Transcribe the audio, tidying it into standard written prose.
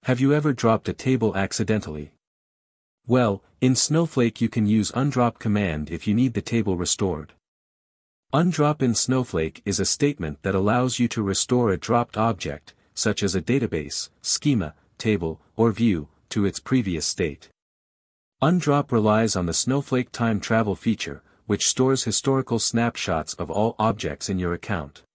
Have you ever dropped a table accidentally? Well, in Snowflake you can use UNDROP command if you need the table restored. UNDROP in Snowflake is a statement that allows you to restore a dropped object, such as a database, schema, table, or view, to its previous state. UNDROP relies on the Snowflake Time Travel feature, which stores historical snapshots of all objects in your account.